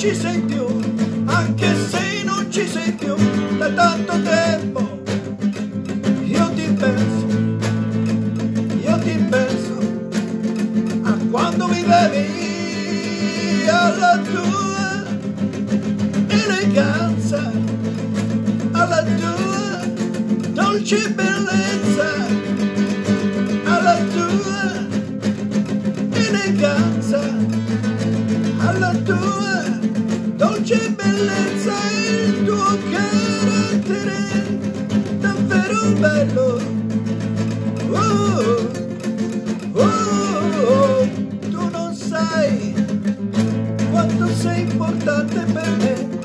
ci sei più, anche se non ci sei più da tanto tempo. Io ti penso a quando vivevi, alla tua eleganza, alla tua dolce bellezza, alla tua eleganza, alla tua dolce bellezza, il tuo carattere davvero bello. Tu non sai quanto sei importante per me.